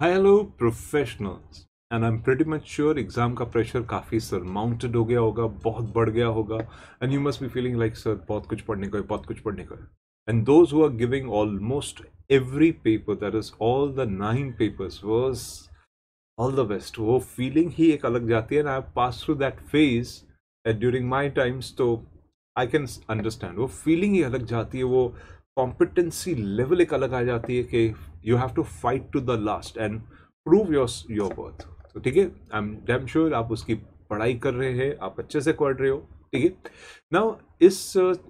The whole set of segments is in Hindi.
Hello professionals and I am pretty much sure exam का प्रेशर काफ़ी सरमाउंटेड हो गया होगा, बहुत बढ़ गया होगा। And you must be feeling like sir बहुत कुछ पढ़ने को है, बहुत कुछ पढ़ने को है। And those who are giving almost every paper, that is all the 9 papers, was all the best. वो फीलिंग ही एक अलग जाती है ना। I pass through that phase during my times, तो आई कैन अंडरस्टैंड। वो फीलिंग ही अलग जाती है, वो कॉम्पिटेंसी लेवल एक अलग आ जाती है कि you have to fight to the last and prove your worth. तो ठीक है, आई एम डैम श्योर आप उसकी पढ़ाई कर रहे हैं, आप अच्छे से पढ़ रहे हो। ठीक है, नाउ इस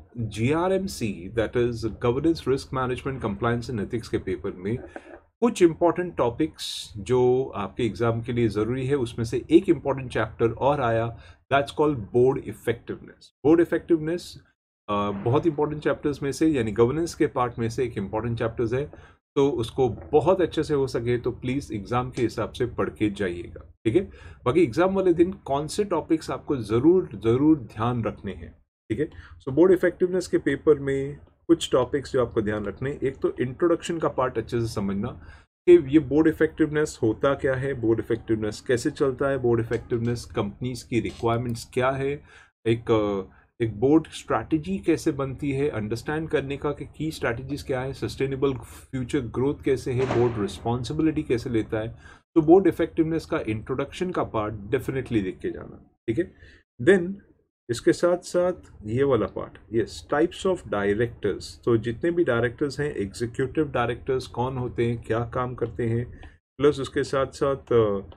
GRMC, that is governance risk management compliance and ethics के पेपर में कुछ इंपॉर्टेंट टॉपिक्स जो आपके एग्जाम के लिए जरूरी है, उसमें से एक इंपॉर्टेंट चैप्टर और आया, that's called board effectiveness. Board effectiveness बहुत इंपॉर्टेंट चैप्टर्स में से, यानी गवर्नेंस के पार्ट में से एक इंपॉर्टेंट चैप्टर्स है। तो उसको बहुत अच्छे से हो सके तो प्लीज एग्जाम के हिसाब से पढ़ के जाइएगा। ठीक है, बाकी एग्जाम वाले दिन कौन से टॉपिक्स आपको जरूर जरूर ध्यान रखने हैं। ठीक है, सो बोर्ड इफेक्टिवनेस के पेपर में कुछ टॉपिक्स जो आपको ध्यान रखने, एक तो इंट्रोडक्शन का पार्ट अच्छे से समझना कि ये बोर्ड इफेक्टिवनेस होता क्या है, बोर्ड इफेक्टिवनेस कैसे चलता है, बोर्ड इफेक्टिवनेस कंपनीज की रिक्वायरमेंट्स क्या है, एक एक बोर्ड स्ट्रैटेजी कैसे बनती है, अंडरस्टैंड करने का कि की स्ट्रैटेजीज क्या है, सस्टेनेबल फ्यूचर ग्रोथ कैसे है, बोर्ड रिस्पॉन्सिबिलिटी कैसे लेता है। तो बोर्ड इफेक्टिवनेस का इंट्रोडक्शन का पार्ट डेफिनेटली देख के जाना। ठीक है, देन इसके साथ साथ ये वाला part, yes, types of directors. तो जितने भी डायरेक्टर्स हैं, एग्जीक्यूटिव डायरेक्टर्स कौन होते हैं, क्या काम करते हैं, प्लस उसके साथ साथ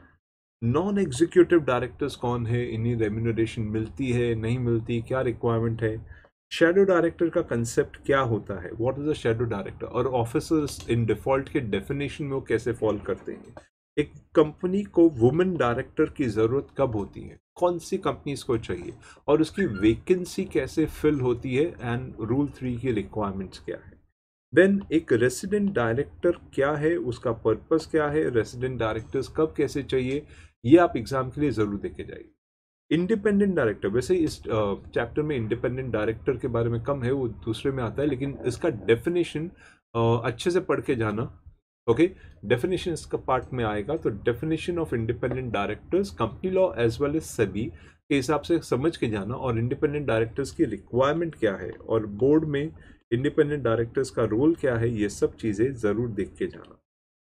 नॉन एग्जीक्यूटिव डायरेक्टर्स कौन है, इन्हें रेम्यूनरेशन मिलती है नहीं मिलती, क्या रिक्वायरमेंट है, शेडो डायरेक्टर का कंसेप्ट क्या होता है, what is a shadow director, और ऑफिसर्स इन डिफॉल्ट के डेफिनेशन में वो कैसे फॉल करते हैं, एक कंपनी को वुमेन डायरेक्टर की जरूरत कब होती है, कौन सी कंपनीज को चाहिए, और उसकी वैकेंसी कैसे फिल होती है, एंड रूल 3 की रिक्वायरमेंट्स क्या है। देन एक रेसिडेंट डायरेक्टर क्या है, उसका पर्पस क्या है, रेसिडेंट डायरेक्टर्स कब कैसे चाहिए, ये आप एग्जाम के लिए जरूर देखे जाइए। इंडिपेंडेंट डायरेक्टर, वैसे इस चैप्टर में इंडिपेंडेंट डायरेक्टर के बारे में कम है, वो दूसरे में आता है, लेकिन इसका डेफिनेशन अच्छे से पढ़ के जाना। ओके, डेफिनेशन इसका पार्ट में आएगा, तो definition of independent directors company law as well as SEBI के हिसाब से समझ के जाना, और इंडिपेंडेंट डायरेक्टर्स की रिक्वायरमेंट क्या है, और बोर्ड में इंडिपेंडेंट डायरेक्टर्स का रोल क्या है, ये सब चीजें जरूर देख के जाना।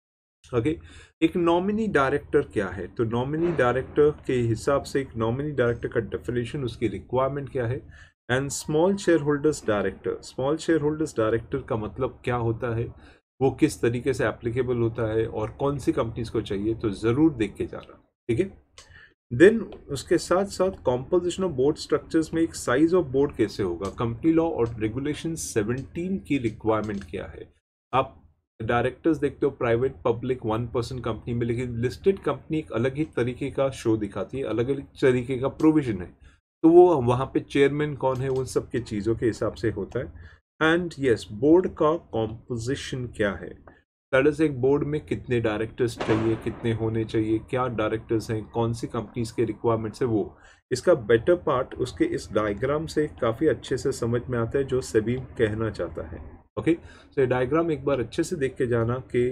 ओके, एक नॉमिनी डायरेक्टर क्या है, तो नॉमिनी डायरेक्टर के हिसाब से एक नॉमिनी डायरेक्टर का डेफिनेशन, उसकी रिक्वायरमेंट क्या है। And small share holders director, small share holders director का मतलब क्या होता है, वो किस तरीके से एप्लीकेबल होता है, और कौन सी कंपनीज को चाहिए, तो जरूर देख के जाना। ठीक है, देन उसके साथ साथ कॉम्पोजिशन ऑफ बोर्ड स्ट्रक्चर्स में एक साइज ऑफ बोर्ड कैसे होगा, कंपनी लॉ और रेगुलेशन 17 की रिक्वायरमेंट क्या है। आप डायरेक्टर्स देखते हो प्राइवेट पब्लिक 1% कंपनी में, लेकिन लिस्टेड कंपनी एक अलग ही तरीके का शो दिखाती है, अलग अलग तरीके का प्रोविजन है। तो वो वहाँ पे चेयरमैन कौन है, उन सब की चीज़ों के हिसाब से होता है। एंड यस, बोर्ड का कॉम्पोजिशन क्या है, दैट इज एक बोर्ड में कितने डायरेक्टर्स चाहिए, कितने होने चाहिए, क्या डायरेक्टर्स हैं, कौन सी कंपनीज के रिक्वायरमेंट्स है, वो इसका बेटर पार्ट उसके इस डायग्राम से काफ़ी अच्छे से समझ में आता है, जो सेबी कहना चाहता है। ओके, तो ये डायग्राम एक बार अच्छे से देख के जाना कि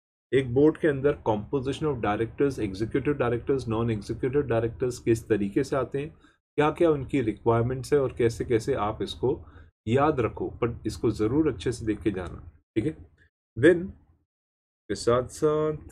एक बोर्ड के अंदर composition of directors, executive directors, non executive directors किस तरीके से आते हैं, क्या क्या उनकी रिक्वायरमेंट्स है, और कैसे कैसे आप इसको याद रखो, पर इसको ज़रूर अच्छे से देख के जाना। ठीक है, देन के साथ साथ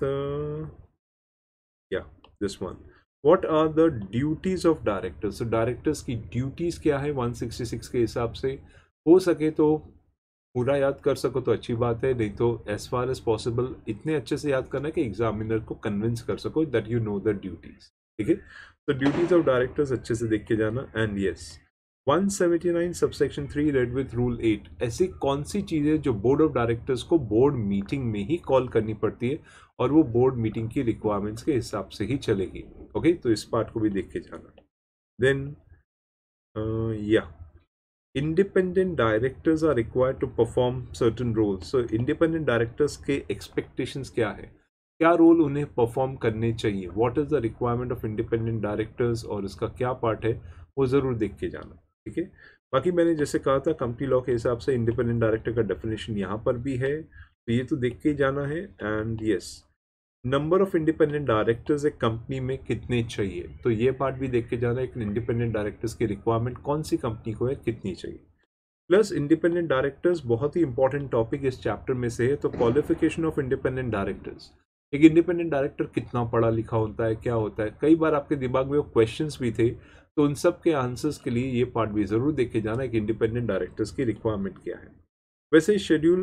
या this one, what are the duties of directors, तो डायरेक्टर्स की ड्यूटीज क्या है 166 के हिसाब से। हो सके तो पूरा याद कर सको तो अच्छी बात है, नहीं तो एज फार एज पॉसिबल इतने अच्छे से याद करना कि एग्जामिनर को कन्विंस कर सको that you know the duties. ठीक है, तो ड्यूटीज ऑफ डायरेक्टर्स अच्छे से देख के जाना। And yes, 179 subsection 3 read with rule 8, ऐसी कौन सी चीज़ें जो बोर्ड ऑफ डायरेक्टर्स को बोर्ड मीटिंग में ही कॉल करनी पड़ती है, और वो बोर्ड मीटिंग की रिक्वायरमेंट्स के हिसाब से ही चलेगी। ओके, तो इस पार्ट को भी देख के जाना। देन या independent directors are required to perform certain roles, so independent directors के expectations क्या है, क्या रोल उन्हें परफॉर्म करने चाहिए, what is the requirement of independent directors, और इसका क्या पार्ट है, वो ज़रूर देख के जाना। ठीक है, बाकी मैंने जैसे कहा था कंपनी लॉ के हिसाब से इंडिपेंडेंट डायरेक्टर का डेफिनेशन यहाँ पर भी है, तो ये तो देख के ही जाना है। And yes, number of independent directors एक कंपनी में कितने चाहिए, तो ये पार्ट भी देख के जाना है कि इंडिपेंडेंट डायरेक्टर्स की रिक्वायरमेंट कौन सी कंपनी को है, कितनी चाहिए। प्लस इंडिपेंडेंट डायरेक्टर्स बहुत ही इंपॉर्टेंट टॉपिक इस चैप्टर में से है, तो क्वालिफिकेशन ऑफ इंडिपेंडेंट डायरेक्टर्स, एक इंडिपेंडेंट डायरेक्टर कितना पढ़ा लिखा होता है, क्या होता है, कई बार आपके दिमाग में वो क्वेश्चंस भी थे, तो उन सब के आंसर्स के लिए ये पार्ट भी जरूर देखे जाना है कि इंडिपेंडेंट डायरेक्टर्स की रिक्वायरमेंट क्या है। वैसे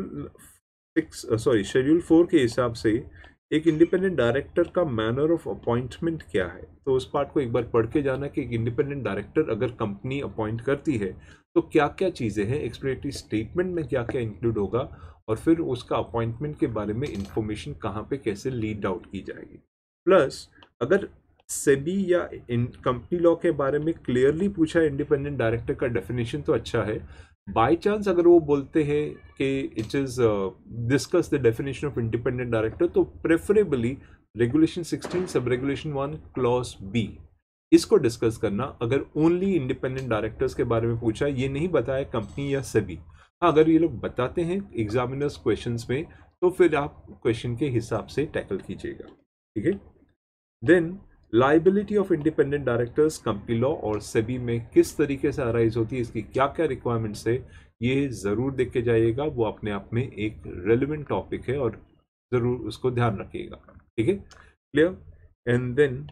शेड्यूल 4 के हिसाब से एक इंडिपेंडेंट डायरेक्टर का मैनर ऑफ अपॉइंटमेंट क्या है, तो उस पार्ट को एक बार पढ़ के जाना कि एक इंडिपेंडेंट डायरेक्टर अगर कंपनी अपॉइंट करती है तो क्या क्या चीज़ें हैं, एक्सप्लेनेटरी स्टेटमेंट में क्या क्या इंक्लूड होगा, और फिर उसका अपॉइंटमेंट के बारे में इंफॉर्मेशन कहाँ पे कैसे लीड आउट की जाएगी। प्लस अगर सेबी या इन कंपनी लॉ के बारे में क्लियरली पूछा है इंडिपेंडेंट डायरेक्टर का डेफिनेशन तो अच्छा है, बाय चांस अगर वो बोलते हैं कि it is discuss the definition of independent director, तो preferably regulation 16 sub regulation 1 clause B इसको डिस्कस करना, अगर ओनली इंडिपेंडेंट डायरेक्टर्स के बारे में पूछा, ये नहीं बताया कंपनी या सेबी। हाँ, अगर ये लोग बताते हैं एग्जामिनर्स क्वेश्चंस में तो फिर आप क्वेश्चन के हिसाब से टैकल कीजिएगा, ठीक है। Then liability of independent directors company law और सेबी में किस तरीके से अराइज होती है, इसकी क्या क्या रिक्वायरमेंट्स है, ये ज़रूर देख के जाइएगा, वो अपने आप में एक रेलिवेंट टॉपिक है और ज़रूर उसको ध्यान रखिएगा, ठीक है, क्लियर। एंड देन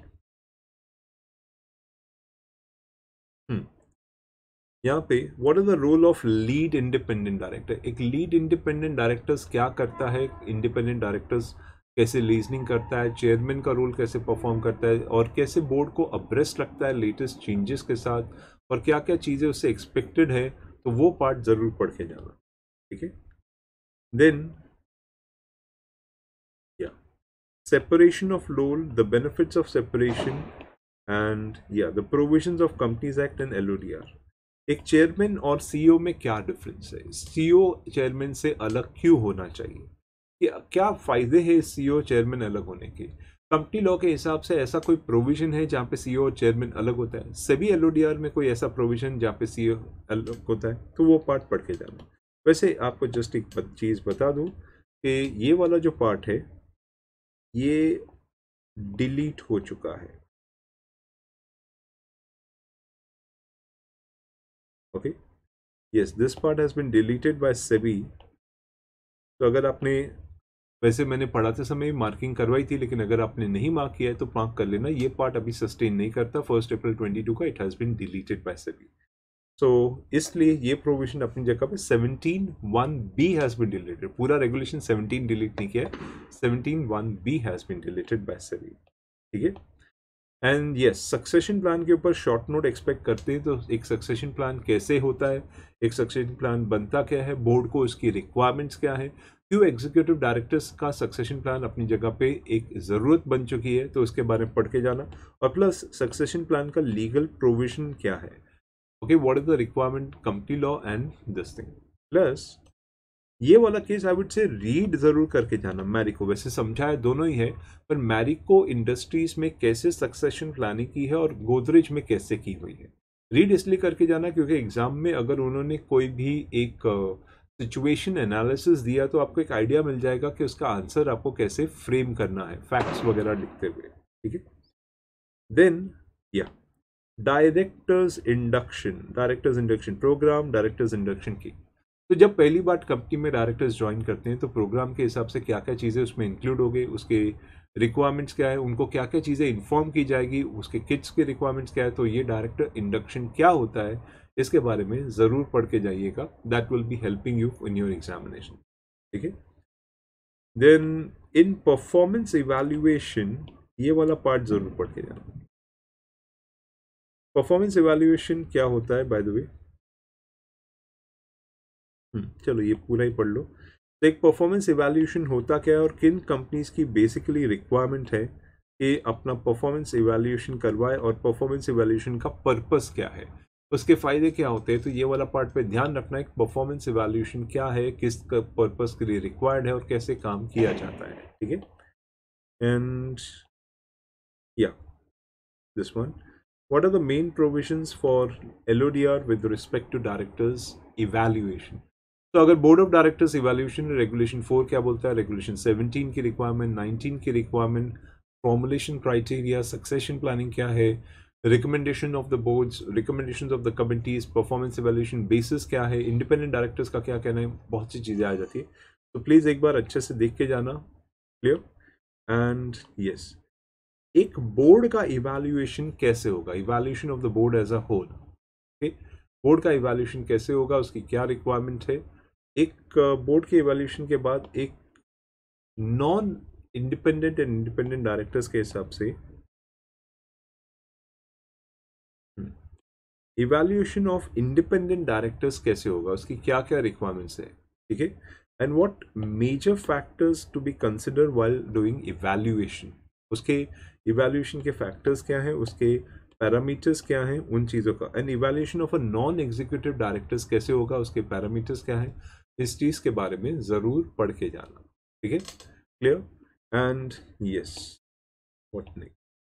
यहाँ पे what is the role of lead independent director, एक लीड इंडिपेंडेंट डायरेक्टर्स क्या करता है, इंडिपेंडेंट डायरेक्टर्स कैसे लीजनिंग करता है, चेयरमैन का रोल कैसे परफॉर्म करता है, और कैसे बोर्ड को अब्रेस्ट रखता है लेटेस्ट चेंजेस के साथ, और क्या क्या चीज़ें उससे एक्सपेक्टेड है, तो वो पार्ट ज़रूर पढ़ के जाना, ठीक है। देन या separation of role, the benefits of separation, and the provisions of Companies Act and LODR। एक चेयरमैन और सीईओ में क्या डिफरेंस है, सीईओ चेयरमैन से अलग क्यों होना चाहिए, क्या फायदे हैं सीईओ चेयरमैन अलग होने के। कंपनी लॉ के हिसाब से ऐसा कोई प्रोविजन है जहाँ पे सीईओ और चेयरमैन अलग होता है, सभी एलओडीआर में कोई ऐसा प्रोविजन जहाँ पे सीईओ अलग होता है, तो वो पार्ट पढ़ के जाना। वैसे आपको जस्ट एक चीज़ बता दूं कि ये वाला जो पार्ट है ये डिलीट हो चुका है, okay, yes, this part has been deleted by SEBI. तो अगर आपने, वैसे मैंने पढ़ाते समय मार्किंग करवाई थी, लेकिन अगर आपने नहीं मार्क किया है तो मार्क कर लेना, ये पार्ट अभी सस्टेन नहीं करता 1 अप्रैल 22 का, it has been deleted by SEBI. So इसलिए ये प्रोविजन अपनी जगह पे 17(1)(b हैज बीन डिलीटेड, पूरा रेगुलेशन 17 डिलीट नहीं किया है, 17(1)(b has been deleted by SEBI, ठीक है। एंड यस, सक्सेशन प्लान के ऊपर शॉर्ट नोट एक्सपेक्ट करते हैं, तो एक सक्सेशन प्लान कैसे होता है, एक सक्सेशन प्लान बनता क्या है, बोर्ड को उसकी रिक्वायरमेंट्स क्या है, क्यों एग्जीक्यूटिव डायरेक्टर्स का सक्सेशन प्लान अपनी जगह पे एक ज़रूरत बन चुकी है, तो उसके बारे में पढ़ के जाना। और प्लस सक्सेशन प्लान का लीगल प्रोविजन क्या है, okay, what is the requirement company law and this thing. Plus ये वाला case I would say read जरूर करके जाना मैरिको, वैसे समझाया दोनों ही है, पर मैरिको इंडस्ट्रीज में कैसे सक्सेशन प्लानिंग की है और गोदरेज में कैसे की हुई है, रीड इसलिए करके जाना क्योंकि एग्जाम में अगर उन्होंने कोई भी एक सिचुएशन एनालिसिस दिया तो आपको एक आइडिया मिल जाएगा कि उसका आंसर आपको कैसे फ्रेम करना है, फैक्ट्स वगैरह लिखते हुए, ठीक है। देन या directors induction program, directors induction की, तो जब पहली बार कंपनी में डायरेक्टर्स ज्वाइन करते हैं तो प्रोग्राम के हिसाब से क्या क्या चीज़ें उसमें इंक्लूड हो गई, उसके रिक्वायरमेंट्स क्या है, उनको क्या क्या चीज़ें इन्फॉर्म की जाएगी, उसके किट्स के रिक्वायरमेंट्स क्या है, तो ये डायरेक्टर इंडक्शन क्या होता है इसके बारे में ज़रूर पढ़ के जाइएगा, that will be helping you in your examination, ठीक है। देन इन परफॉर्मेंस इवैल्यूएशन, ये वाला पार्ट ज़रूर पढ़ के जाना। परफॉर्मेंस इवैल्यूएशन क्या होता है बाय द वे, चलो ये पूरा ही पढ़ लो। तो एक परफॉर्मेंस इवैल्यूएशन होता क्या है और किन कंपनीज की बेसिकली रिक्वायरमेंट है कि अपना परफॉर्मेंस इवैल्यूएशन करवाए, और परफॉर्मेंस इवैल्यूएशन का पर्पस क्या है, उसके फायदे क्या होते हैं, तो ये वाला पार्ट पे ध्यान रखना है। परफॉर्मेंस इवैल्यूएशन क्या है, किस पर्पस के लिए रिक्वायर्ड है और कैसे काम किया जाता है, ठीक है। एंड या this one, what are the main provisions for LODR with respect to directors evaluation? तो अगर board of directors evaluation regulation 4 क्या बोलता है, रेगुलेशन 17 की रिक्वायरमेंट, 19 की requirement, formulation criteria, succession planning क्या है, recommendation of the boards, recommendation of the committees, performance evaluation basis क्या है, इंडिपेंडेंट डायरेक्टर्स का क्या कहना है, बहुत सी चीज़ें आ जाती है। तो प्लीज़ एक बार अच्छे से देख के जाना। क्लियर? एंड यस, एक बोर्ड का इवैल्यूएशन कैसे होगा, evaluation of the board as a whole. Okay, board का इवैल्यूएशन कैसे होगा, उसकी क्या रिक्वायरमेंट है। एक बोर्ड के इवैल्यूएशन के बाद एक non independent and independent directors के हिसाब से इवैल्यूएशन ऑफ इंडिपेंडेंट डायरेक्टर्स कैसे होगा, उसकी क्या क्या रिक्वायरमेंट्स है, ठीक है। And what major factors to be consider while doing evaluation, उसके इवैल्यूएशन के फैक्टर्स क्या हैं, उसके पैरामीटर्स क्या हैं, उन चीज़ों का। And evaluation of a non executive directors कैसे होगा, उसके पैरामीटर्स क्या हैं, इस चीज़ के बारे में ज़रूर पढ़ के जाना, ठीक है। Clear? And yes, what next?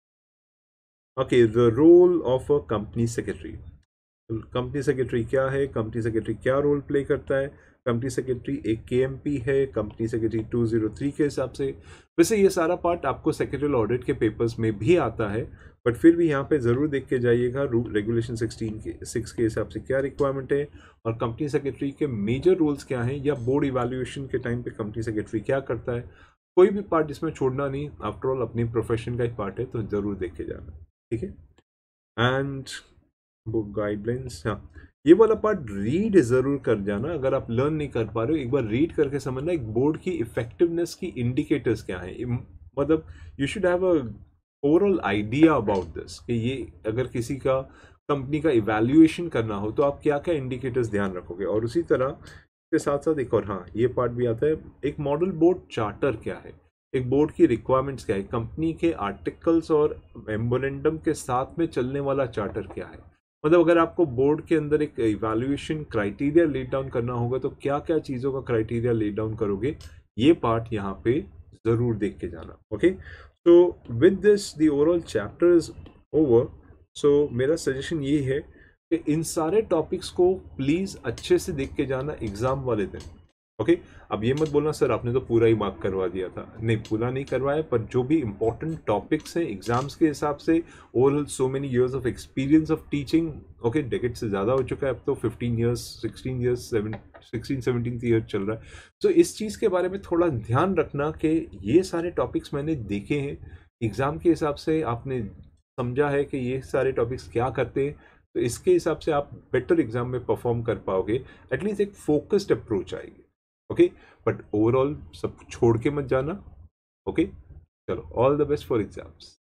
Okay, the role of a company secretary. Company secretary क्या है, कंपनी सेक्रेटरी क्या रोल प्ले करता है। कंपनी सेक्रेटरी एक केएमपी है, कंपनी सेक्रेटरी 203 के हिसाब से। वैसे ये सारा पार्ट आपको सेक्रेटरियल ऑडिट के पेपर्स में भी आता है, बट फिर भी यहाँ पे ज़रूर देख के जाइएगा रेगुलेशन 6 के हिसाब से क्या रिक्वायरमेंट है और कंपनी सेक्रेटरी के मेजर रोल्स क्या हैं, या बोर्ड इवैल्यूएशन के टाइम पे कंपनी सेक्रेटरी क्या करता है। कोई भी पार्ट जिसमें छोड़ना नहीं, आफ्टर ऑल अपनी प्रोफेशन का ही पार्ट है, तो ज़रूर देख के जाना, ठीक है। एंड बुक गाइडलाइंस, हाँ, ये वाला पार्ट रीड जरूर कर जाना। अगर आप लर्न नहीं कर पा रहे हो, एक बार रीड करके समझना एक बोर्ड की इफेक्टिवनेस की इंडिकेटर्स क्या है। मतलब you should have a overall idea about this कि ये अगर किसी का कंपनी का इवैल्यूएशन करना हो तो आप क्या क्या इंडिकेटर्स ध्यान रखोगे। और उसी तरह के साथ साथ एक और, हाँ, ये पार्ट भी आता है, एक मॉडल बोर्ड चार्टर क्या है, एक बोर्ड की रिक्वायरमेंट्स क्या है, कंपनी के आर्टिकल्स और मेमोरेंडम के साथ में चलने वाला चार्टर क्या है। मतलब अगर आपको बोर्ड के अंदर एक इवैल्यूएशन क्राइटेरिया लेट डाउन करना होगा तो क्या क्या चीज़ों का क्राइटेरिया लेट डाउन करोगे, ये पार्ट यहाँ पे ज़रूर देख के जाना। Okay, so with this the overall chapter is over. सो मेरा सजेशन ये है कि इन सारे टॉपिक्स को प्लीज़ अच्छे से देख के जाना एग्ज़ाम वाले दिन। ओके, अब ये मत बोलना सर आपने तो पूरा ही मार्क करवा दिया था। नहीं, पूरा नहीं करवाया, पर जो भी इंपॉर्टेंट टॉपिक्स हैं एग्जाम्स के हिसाब से, overall so many years of experience of teaching, okay, decade से ज़्यादा हो चुका है अब तो, 15 ईयर्स 16 ईयर्स 16-17 ईयर चल रहा है। तो इस चीज़ के बारे में थोड़ा ध्यान रखना कि ये सारे टॉपिक्स मैंने देखे हैं, एग्ज़ाम के हिसाब से आपने समझा है कि ये सारे टॉपिक्स क्या करते हैं, तो इसके हिसाब से आप बेटर एग्जाम में परफॉर्म कर पाओगे, एटलीस्ट एक फोकस्ड अप्रोच आएगी। ओके, बट ओवरऑल सब छोड़ के मत जाना। ओके, चलो, all the best for exams.